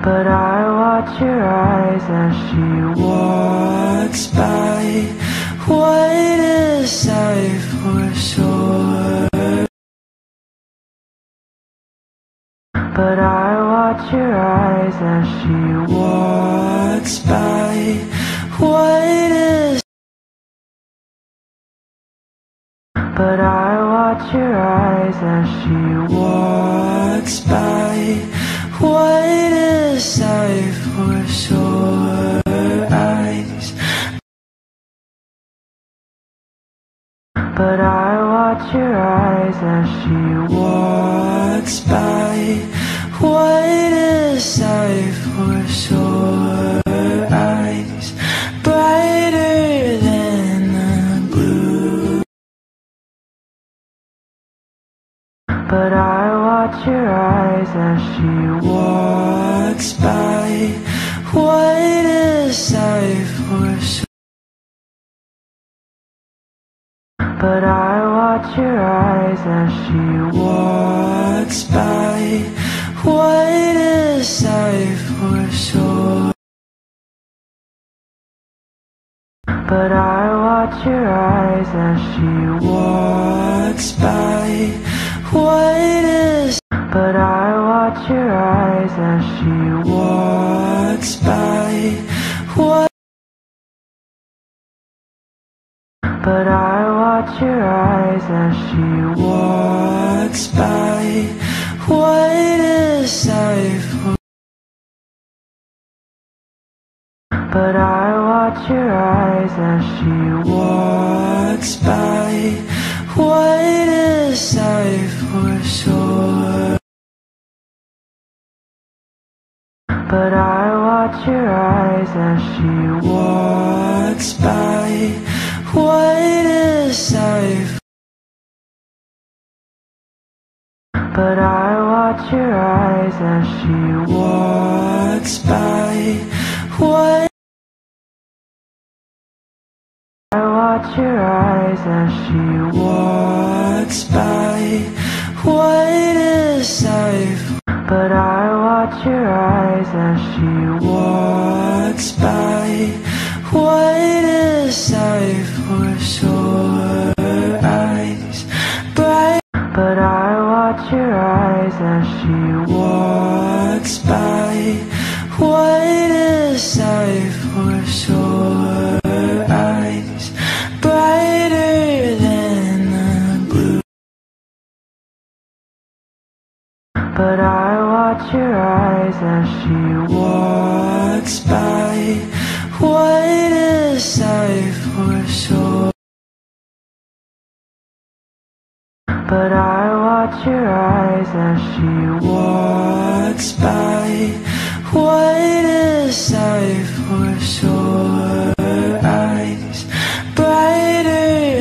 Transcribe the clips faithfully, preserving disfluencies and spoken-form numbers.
But I watch your eyes as she walks by. What a sight for sure. But I watch your eyes as she walks by. What a But I watch your eyes as she walks by. What a sight for sore eyes. But I watch your eyes as she walks by. What a sight for sore eyes, brighter than the blue. But I watch your eyes as she walks by. What a sight for sore. But I watch your eyes as she walks by. What a sight for sore. But I watch your eyes as she walks by. What a But I watch your eyes as she walks by. What But I watch your eyes as she walks by. What a sight for But I watch your eyes as she walks by. What a sight for sore. But I watch your eyes as she walks by. What a sight. But I watch your eyes as she walks by. What I watch your eyes as she walks by. What a sight. But I watch your eyes as she walks by. What a sight for sore eyes, bright. But I watch your eyes as she walks by. What a sight for sore eyes, brighter than the blue. But I watch your eyes as she walks by. What a sight for sore. But I watch your eyes as she walks by. What a sight for sore eyes, brighter.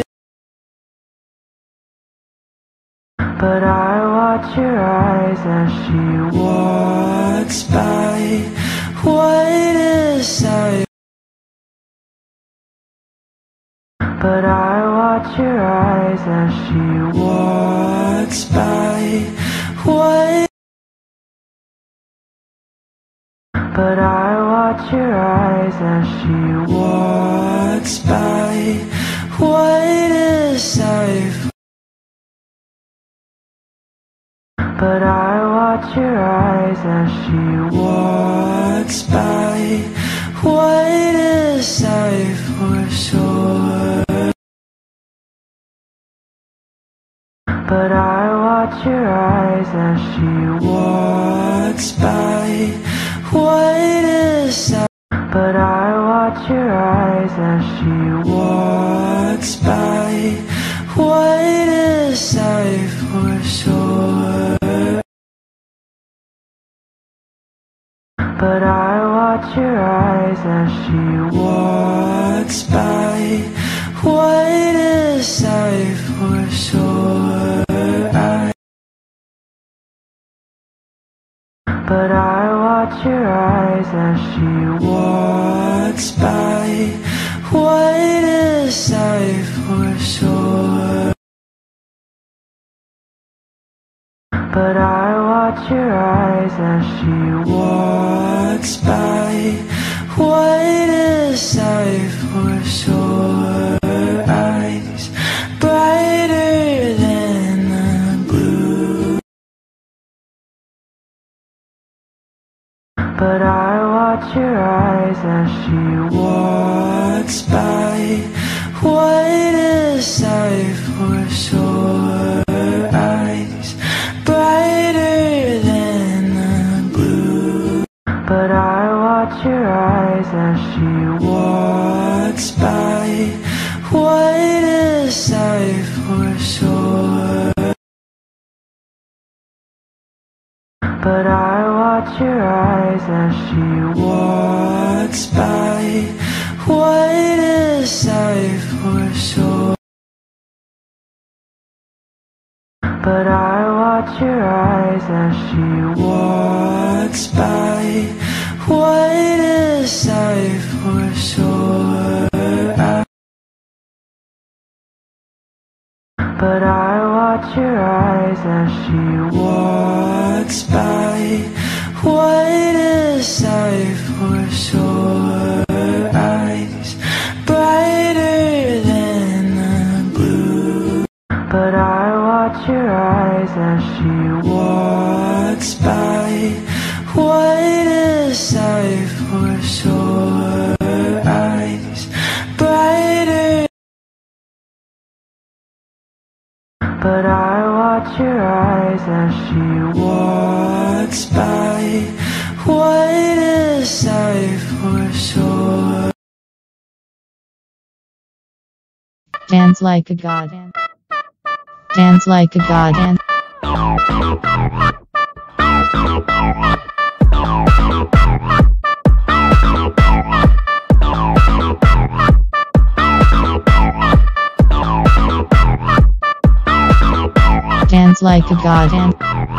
But I watch your eyes as she walks by. What a sight. But I watch your eyes as she walks by. What But I watch your eyes as she walks by. What a sight. But I watch your eyes as she walks by. What a sight for sore. But I watch your eyes as she walks by. What a sight. But I watch your eyes as she walks by. What a sight for sore. But I watch your eyes as she walks by. What a sight for sore eyes. But I watch your eyes as she walks by. What a sight for sore. But I watch your eyes as she walks sore eyes, brighter than the blue. But I watch your eyes as she walks by. What a sight for sore eyes, brighter than the blue. But I watch your eyes as she walks by. What a sight for sore. But I watch your eyes as she walks by. What a sight for sore. But I watch your eyes as she walks by. What a sight for sore eyes. But I watch your eyes as she walks by. What a sight for sore eyes, brighter than the blue. But I watch your eyes as she walks by. What a sight for sore eyes, brighter. But I watch your eyes as she walks by. What a sight for sore. Dance like a god. Dance like a god. Dance like a god.